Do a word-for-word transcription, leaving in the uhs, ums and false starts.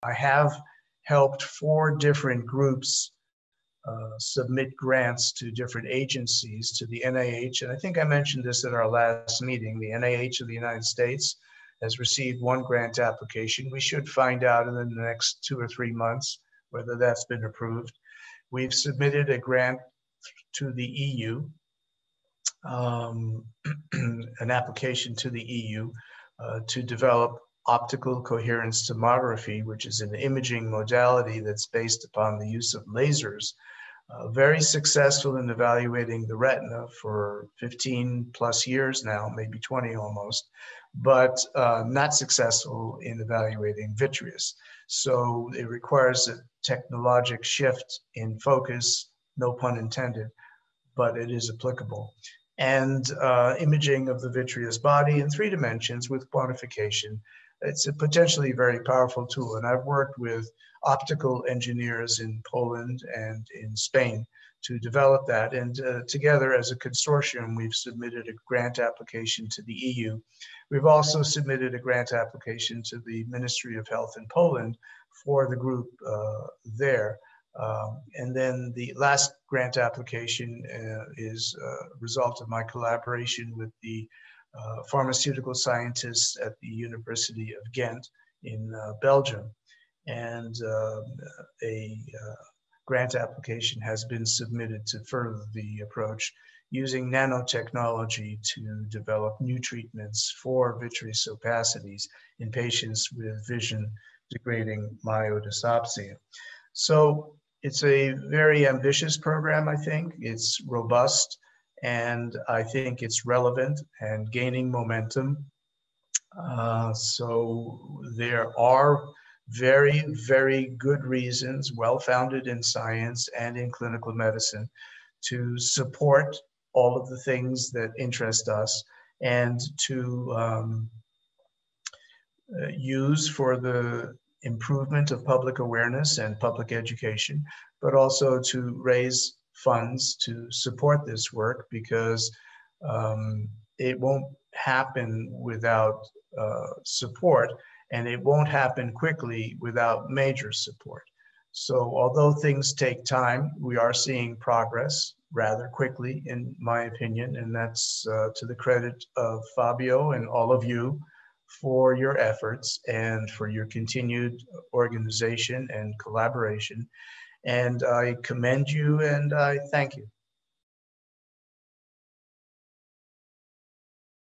I have helped four different groups uh, submit grants to different agencies, to the N I H, and I think I mentioned this at our last meeting. The N I H of the United States has received one grant application. We should find out in the next two or three months whether that's been approved. We've submitted a grant to the E U, um, an application to the E U uh, to develop optical coherence tomography, which is an imaging modality that's based upon the use of lasers. Uh, very successful in evaluating the retina for fifteen plus years now, maybe twenty almost, but uh, not successful in evaluating vitreous. So it requires a technologic shift in focus, no pun intended, but it is applicable. And uh, imaging of the vitreous body in three dimensions with quantification. It's a potentially very powerful tool. And I've worked with optical engineers in Poland and in Spain to develop that. And uh, together as a consortium, we've submitted a grant application to the E U. We've also submitted a grant application to the Ministry of Health in Poland for the group uh, there. Um, and then the last grant application uh, is a result of my collaboration with the uh, pharmaceutical scientists at the University of Ghent in uh, Belgium. And uh, a uh, grant application has been submitted to further the approach using nanotechnology to develop new treatments for vitreous opacities in patients with vision degrading myodysopsia. So it's a very ambitious program, I think. It's robust, and I think it's relevant and gaining momentum. Uh, so there are very, very good reasons, well-founded in science and in clinical medicine, to support all of the things that interest us and to um, uh, use for the improvement of public awareness and public education, but also to raise funds to support this work, because um, it won't happen without uh, support, and it won't happen quickly without major support. So although things take time, we are seeing progress rather quickly, in my opinion, and that's uh, to the credit of Fabio and all of you for your efforts and for your continued organization and collaboration. And I commend you and I thank you.